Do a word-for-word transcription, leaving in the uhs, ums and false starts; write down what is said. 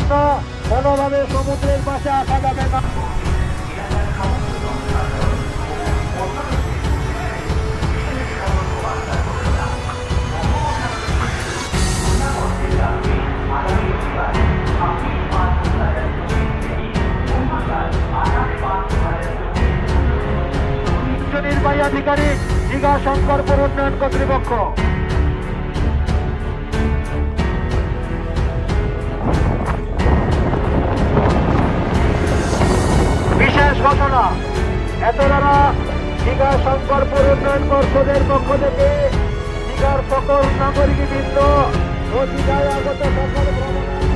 জন্য কোনোভাবে সমুদ্রের পাশে আসা যাবে না। নির্বাহী আধিকারিক দীঘা শঙ্করপুর উন্নয়ন কর্তৃপক্ষ। বিশেষ ঘোষণা, এত দ্বারা দীঘা শঙ্করপুর উন্নয়ন পর্ষদের পক্ষ থেকে দীঘার সকল নাগরিকবৃন্দ ও দীঘায় আগত সকল ভ্রমণ